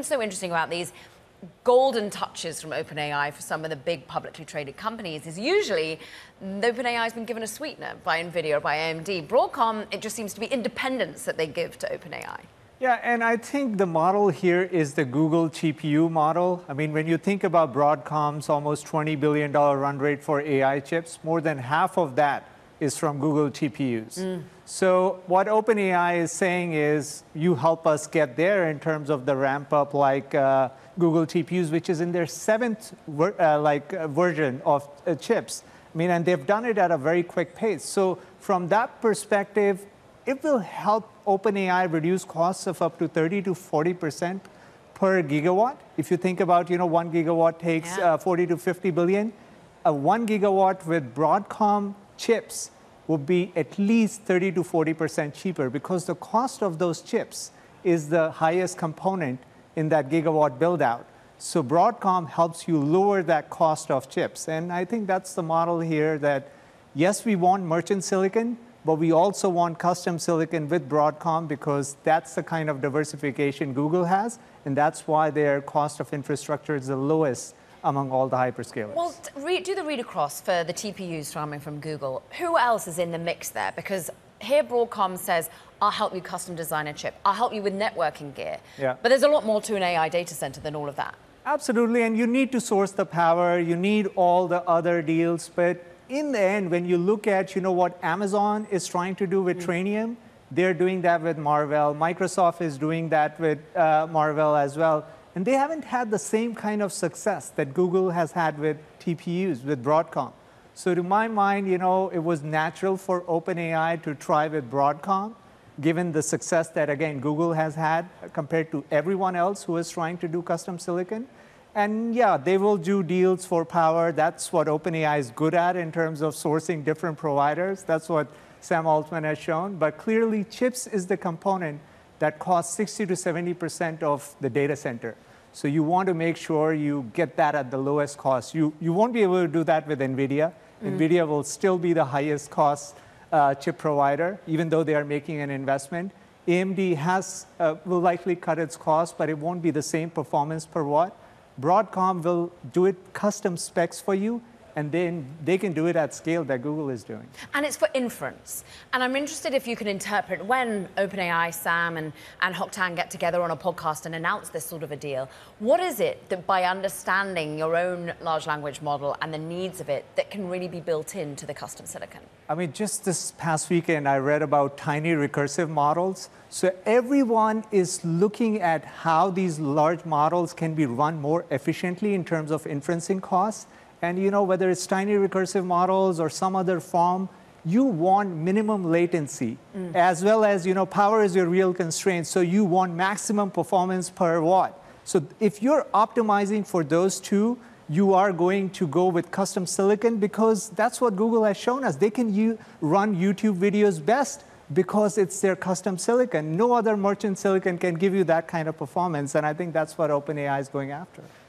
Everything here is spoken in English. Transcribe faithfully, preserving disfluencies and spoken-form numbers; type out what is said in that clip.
seems so interesting about these golden touches from OpenAI for some of the big publicly traded companies is usually OpenAI has been given a sweetener by NVIDIA or by A M D. Broadcom, it just seems to be independence that they give to OpenAI. Yeah, and I think the model here is the Google G P U model. I mean, when you think about Broadcom's almost twenty billion dollar run rate for A I chips, more than half of that is from Google G P Us. Mm. So what OpenAI is saying is, you help us get there in terms of the ramp up like uh, Google G P Us, which is in their seventh ver uh, like uh, version of uh, chips. I mean, and they've done it at a very quick pace. So from that perspective, it will help OpenAI reduce costs of up to thirty to forty percent per gigawatt. If you think about, you know, one gigawatt takes yeah. uh, forty to fifty billion. A one gigawatt with Broadcom chips will be at least thirty to forty percent cheaper because the cost of those chips is the highest component in that gigawatt build out. So Broadcom helps you lower that cost of chips. And I think that's the model here that, yes, we want merchant silicon, but we also want custom silicon with Broadcom because that's the kind of diversification Google has, and that's why their cost of infrastructure is the lowest among all the hyperscalers. Well, do the read across for the T P Us coming from Google. Who else is in the mix there? Because here Broadcom says, I'll help you custom design a chip. I'll help you with networking gear. Yeah. But there's a lot more to an A I data center than all of that. Absolutely, and you need to source the power, you need all the other deals, but in the end, when you look at, you know, what Amazon is trying to do with mm. Trainium, they're doing that with Marvell. Microsoft is doing that with uh, Marvell as well. And they haven't had the same kind of success that Google has had with T P Us, with Broadcom. So to my mind, you know, it was natural for OpenAI to try with Broadcom, given the success that, again, Google has had compared to everyone else who is trying to do custom silicon. And yeah, they will do deals for power. That's what OpenAI is good at in terms of sourcing different providers. That's what Sam Altman has shown. But clearly, chips is the component that costs sixty to seventy percent of the data center. So you want to make sure you get that at the lowest cost. You, you won't be able to do that with NVIDIA. Mm. NVIDIA will still be the highest cost uh, chip provider, even though they are making an investment. A M D has, uh, will likely cut its cost, but it won't be the same performance per watt. Broadcom will do it custom specs for you, and then they can do it at scale that Google is doing. And it's for inference. And I'm interested if you can interpret when OpenAI, Sam, and, and Hock Tan get together on a podcast and announce this sort of a deal, what is it that by understanding your own large language model and the needs of it that can really be built into the custom silicon? I mean, just this past weekend, I read about tiny recursive models. So everyone is looking at how these large models can be run more efficiently in terms of inferencing costs. And you know, whether it's tiny recursive models or some other form, you want minimum latency, mm. as well as, you know, power is your real constraint. So you want maximum performance per watt. So if you're optimizing for those two, you are going to go with custom silicon because that's what Google has shown us. They can u run YouTube videos best because it's their custom silicon. No other merchant silicon can give you that kind of performance. And I think that's what OpenAI is going after.